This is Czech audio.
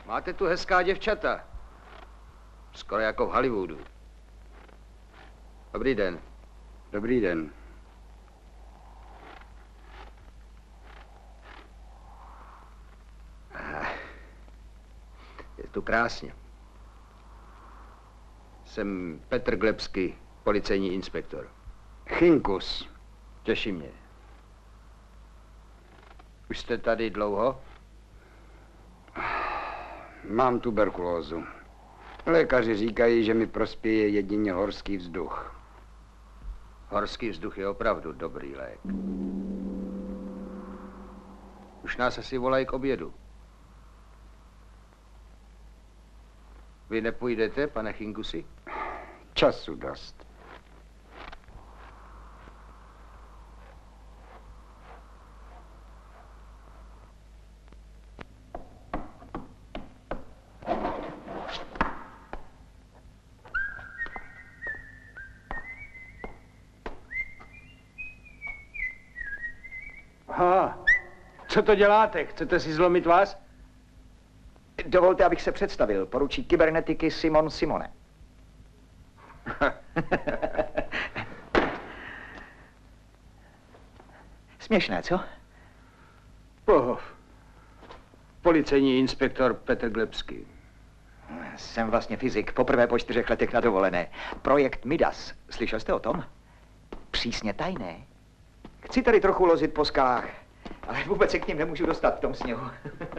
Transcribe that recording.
Máte tu hezká děvčata. Skoro jako v Hollywoodu. Dobrý den. Dobrý den. Je tu krásně. Jsem Petr Glebský, policejní inspektor. Chinkus. Těší mě. Už jste tady dlouho? Mám tuberkulózu. Lékaři říkají, že mi prospěje jedině horský vzduch. Horský vzduch je opravdu dobrý lék. Už nás asi volají k obědu. Vy nepůjdete, pane Chinkusi? Času dost. Co to děláte? Chcete si zlomit vás? Dovolte, abych se představil. Poručík kybernetiky Simon Simone. Směšné, co? Policejní inspektor Petr Glebský. Jsem vlastně fyzik, poprvé po 4 letech na dovolené. Projekt Midas. Slyšel jste o tom? Přísně tajné. Chci tady trochu lozit po skalách, ale vůbec se k ním nemůžu dostat v tom sněhu.